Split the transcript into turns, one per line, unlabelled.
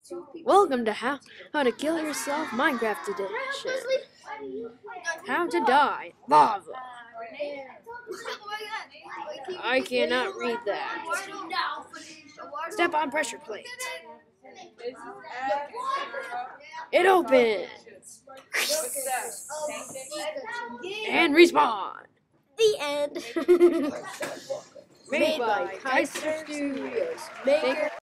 Welcome to How to Kill Yourself Minecraft Edition. How to die. Lava. I cannot read that. Step on pressure plate. It opens. And respawn.
The end.
Made by Kaiser Studios.